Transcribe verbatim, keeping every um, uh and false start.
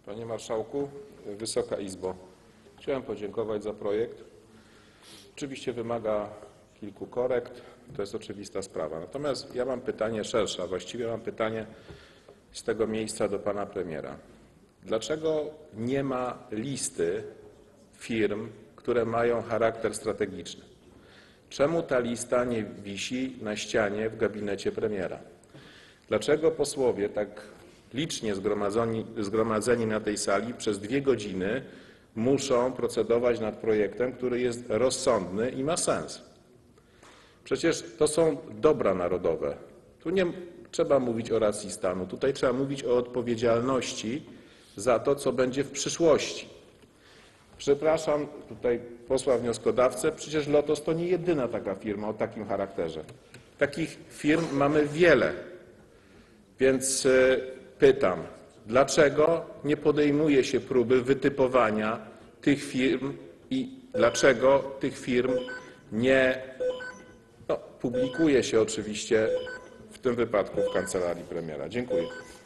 Panie Marszałku, Wysoka Izbo, chciałem podziękować za projekt. Oczywiście wymaga kilku korekt, to jest oczywista sprawa. Natomiast ja mam pytanie szersze, a właściwie mam pytanie z tego miejsca do pana premiera. Dlaczego nie ma listy firm, które mają charakter strategiczny? Czemu ta lista nie wisi na ścianie w gabinecie premiera? Dlaczego posłowie tak licznie zgromadzeni, zgromadzeni na tej sali przez dwie godziny muszą procedować nad projektem, który jest rozsądny i ma sens? Przecież to są dobra narodowe. Tu nie trzeba mówić o racji stanu, tutaj trzeba mówić o odpowiedzialności za to, co będzie w przyszłości. Przepraszam tutaj posła wnioskodawcę, przecież Lotos to nie jedyna taka firma o takim charakterze. Takich firm mamy wiele. Więc pytam, dlaczego nie podejmuje się próby wytypowania tych firm i dlaczego tych firm nie no, publikuje się oczywiście w tym wypadku w kancelarii premiera? Dziękuję.